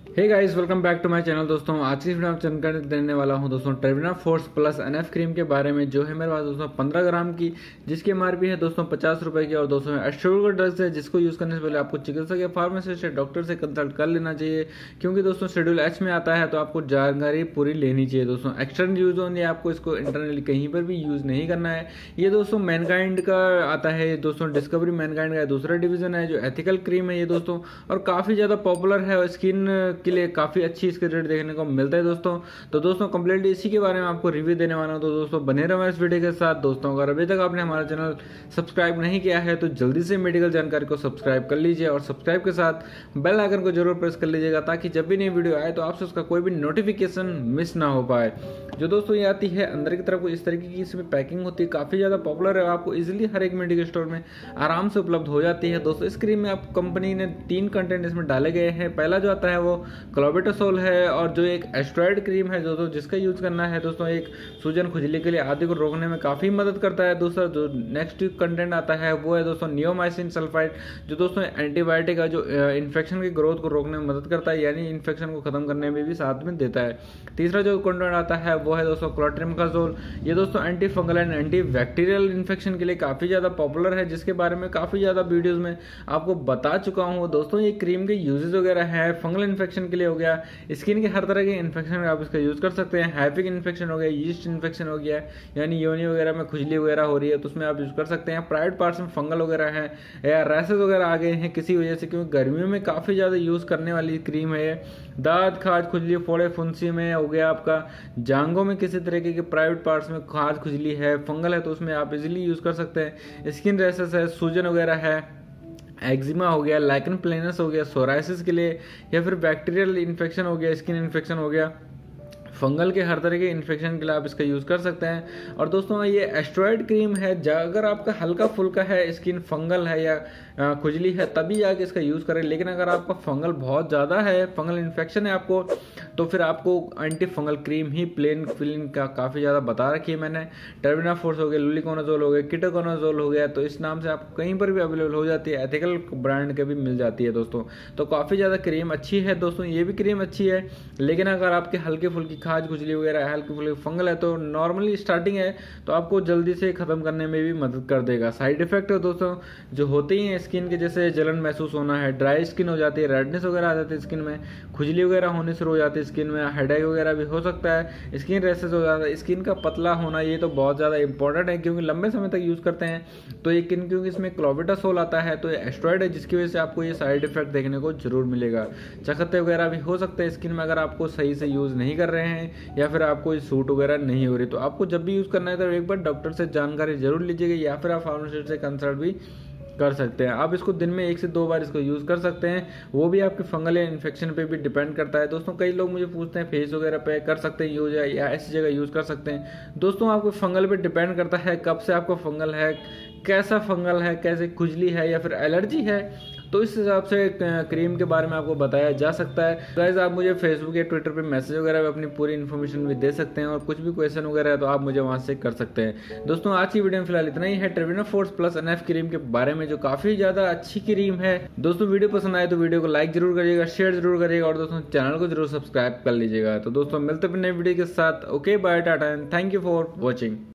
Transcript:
Hey guys, welcome back to my channel. दोस्तों आज की वीडियो में जानकारी देने वाला हूं दोस्तों Trevina force plus NF cream के बारे में, जो है मेरे पास दोस्तों 15 ग्राम की, जिसकी एमआरपी है दोस्तों 50 रुपए की और दोस्तों एस्ट्रोल ड्रग्स है, जिसको यूज करने से पहले आपको चिकित्सक या फार्मासिस्ट या डॉक्टर से कंसल्ट कर लेना चाहिए, क्योंकि दोस्तों शेड्यूल एच में आता है, तो आपको जानकारी पूरी लेनी चाहिए। दोस्तों एक्सटर्नल यूज ओनली, आपको इसको इंटरनली कहीं पर भी यूज नहीं करना है। ये दोस्तों मैनकाइंड का आता है दोस्तों, डिस्कवरी मैनकाइंड का दूसरा डिवीजन है, जो एथिकल क्रीम है ये दोस्तों, और काफी ज्यादा पॉपुलर है और स्किन के लिए काफी अच्छी इसके रेट देखने को मिलता है दोस्तों। तो दोस्तों कंप्लीटली इसी के बारे में आपको रिव्यू देने वाला हूं, तो दोस्तों बने रहो इस वीडियो के साथ। दोस्तों अगर अभी तक आपने हमारा चैनल सब्सक्राइब नहीं किया है तो जल्दी से मेडिकल जानकारी को सब्सक्राइब कर लीजिए और सब्सक्राइब के साथ बेल आइकन को जरूर प्रेस कर लीजिएगा, ताकि जब भी नई वीडियो आए तो आपसे उसका कोई भी नोटिफिकेशन मिस ना हो पाए। जो दोस्तों ये आती है अंदर की तरफ, इस तरीके की इसमें पैकिंग होती है, काफी ज्यादा पॉपुलर है, आपको इजिली हर एक मेडिकल स्टोर में आराम से उपलब्ध हो जाती है। दोस्तों इस क्रीम में आप कंपनी ने 3 कंटेंट इसमें डाले गए हैं। पहला जो आता है वो क्लोबेटासोल है, और जो एक एस्ट्रॉयड क्रीम है दोस्तों, जिसका यूज करना है दोस्तों एक सूजन खुजली के लिए, आदि को रोकने में काफी मदद करता है। दूसरा जो नेक्स्ट कंटेंट आता है वो है दोस्तों नियोमाइसिन सल्फाइड, जो दोस्तों एंटीबायोटिक है, जो इन्फेक्शन की ग्रोथ को रोकने में मदद करता है, यानी इन्फेक्शन को खत्म करने में भी साथ में देता है। तीसरा जो कंटेंट आता है वो है दोस्तों क्लोट्रिमकाजोल, ये दोस्तों anti fungal and anti bacterial infection के लिए काफी ज्यादा पॉपुलर है, जिसके बारे में काफी ज्यादा वीडियोस में आपको बता चुका हूँ। दोस्तों ये क्रीम के यूजेस वगैरह है, फंगल इन्फेक्शन के लिए हो गया, स्किन के हर तरह के इन्फेक्शन में आप इसका यूज कर सकते हैं। हैपिक इन्फेक्शन हो गया, यीस्ट इन्फेक्शन हो गया, यानी योनि वगैरह में खुजली वगैरह हो रही है तो उसमें आप यूज कर सकते हैं। प्राइवेट पार्ट्स में फंगल वगैरह है या रैसेस वगैरह आ गए हैं किसी वजह से, क्योंकि गर्मियों में काफी ज्यादा यूज करने वाली क्रीम है। दांत खाज खुजली फोड़े फुंसी में हो गया, आपका जांघों में किसी तरीके के प्राइवेट पार्ट्स में खाज खुजली है, फंगल है, तो उसमें आप इजीली यूज कर सकते हैं। स्किन रैसेस है, सूजन वगैरह है, एक्जिमा हो गया, लाइकन प्लेनस हो गया सोराइसिस के लिए, या फिर बैक्टीरियल इन्फेक्शन हो गया, स्किन इन्फेक्शन हो गया, फंगल के हर तरह के इन्फेक्शन के लिए आप इसका यूज कर सकते हैं। और दोस्तों ये एस्ट्रॉयड क्रीम है, अगर आपका हल्का फुल्का है स्किन, फंगल है या खुजली है, तभी जाके इसका यूज करें। लेकिन अगर आपका फंगल बहुत ज्यादा है, फंगल इन्फेक्शन है आपको, तो फिर आपको एंटी फंगल क्रीम ही प्लेन फिलिन का काफी ज्यादा बता रखी है मैंने। टर्बिना फोर्स हो गया, लुलिकोनाजोल हो गया, कीटोकोनाजोल हो गया, तो इस नाम से आपको कहीं पर भी अवेलेबल हो जाती है, एथिकल ब्रांड के भी मिल जाती है दोस्तों। तो काफी ज्यादा क्रीम अच्छी है दोस्तों, ये भी क्रीम अच्छी है। लेकिन अगर आपके हल्के फुल्की खाज खुजली वगैरह, हल्की फुल्की फंगल है, तो नॉर्मली स्टार्टिंग है तो आपको जल्दी से खत्म करने में भी मदद कर देगा। साइड इफेक्ट है दोस्तों जो होते ही हैं स्किन के, जैसे जलन महसूस होना है, ड्राई स्किन हो जाती है, रेडनेस वगैरह आ जाती है स्किन में, खुजली वगैरह होने शुरू हो जाती है स्किन में, हेडेक वगैरह भी हो सकता है, स्किन रैशेस हो जाता है, स्किन का पतला होना, ये तो बहुत ज़्यादा इंपॉर्टेंट है, क्योंकि लंबे समय तक यूज़ करते हैं तो ये क्योंकि इसमें क्लोबेटासोल आता है, तो ये एस्ट्रॉयड है, जिसकी वजह से आपको ये साइड इफेक्ट देखने को जरूर मिलेगा। चकत्ते वगैरह भी हो सकते हैं स्किन में अगर आपको सही से यूज़ नहीं कर रहे हैं, या फिर आपको सूट वगैरह नहीं हो रही। तो आपको जब भी यूज़ करना है तो एक बार डॉक्टर से जानकारी जरूर लीजिएगा, या फिर आप फार्मासिस्ट से कंसल्ट भी कर सकते हैं। आप इसको दिन में 1 से 2 बार इसको यूज कर सकते हैं, वो भी आपके फंगल या इन्फेक्शन पे भी डिपेंड करता है दोस्तों। कई लोग मुझे पूछते हैं फेस वगैरह पे कर सकते हैं यूज या ऐसी जगह यूज कर सकते हैं। दोस्तों आपको फंगल पे डिपेंड करता है कब से आपको फंगल है, कैसा फंगल है, कैसे खुजली है, या फिर एलर्जी है, तो इस हिसाब से क्रीम के बारे में आपको बताया जा सकता है। गाइस आप मुझे फेसबुक या ट्विटर पे मैसेज वगैरह पे अपनी पूरी इन्फॉर्मेशन भी दे सकते हैं, और कुछ भी क्वेश्चन वगैरह है तो आप मुझे वहां से कर सकते हैं। दोस्तों आज की वीडियो में फिलहाल इतना ही है Trevina force plus NF cream के बारे में, जो काफी ज्यादा अच्छी क्रीम है। दोस्तों वीडियो पसंद आए तो वीडियो को लाइक जरूर करिएगा, शेयर जरूर करिएगा, और दोस्तों चैनल को जरूर सब्सक्राइब कर लीजिएगा। तो दोस्तों मिलते हैं नए वीडियो के साथ। Okay bye, tata and thank you for watching.